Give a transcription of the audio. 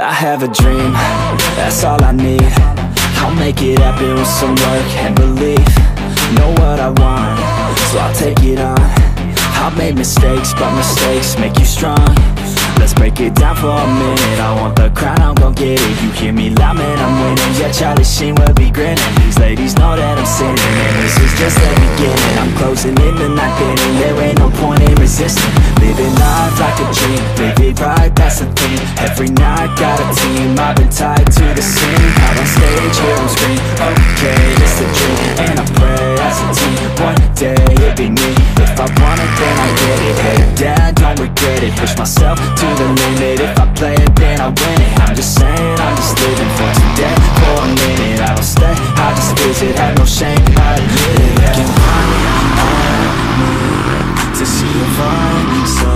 I have a dream, that's all I need. I'll make it happen with some work and belief. Know what I want, so I'll take it on. I've made mistakes, but mistakes make you strong. Let's break it down for a minute. I want the crown, I'm gon' get it. You hear me loud, man, I'm winning. Yeah, Charlie Sheen will be grinning. These ladies know that I'm sinning, and this is just the beginning. I'm closing in the ninth inning. There ain't no point in resisting. Living life like a dream, live it right, that's the thing. Every night, got a team, I've been tied to the scene. Out on stage, here on screen. Okay, it's a dream, and I pray as a team. One day, it'll be me. If I want it, then I get it. Hey, Dad, don't regret it. Push myself to the limit. If I play it, then I win it. I'm just saying, I'm just living for today. For a minute, I don't stay, I just visit. Have no shame, I live. Looking right at me to see if I'm so